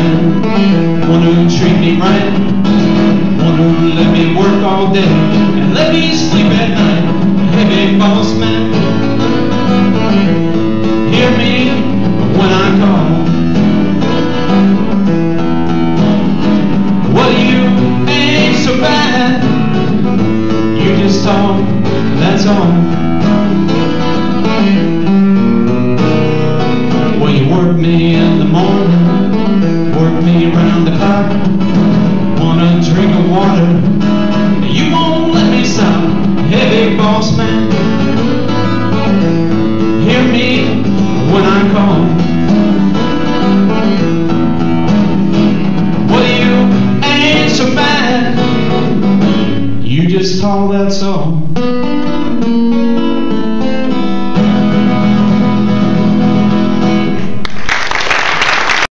man, one who treat me right, one who let me work all day and let me sleep at night. Hey, big boss man, hear me when I call. Well, you ain't so bad, you just talk, that's all. Well, you work me in the morning, work me around the clock, want a drink of water, you won't let me stop. Hey, big boss man, hear me when I call. Well, you ain't so bad, you just talk, that's all.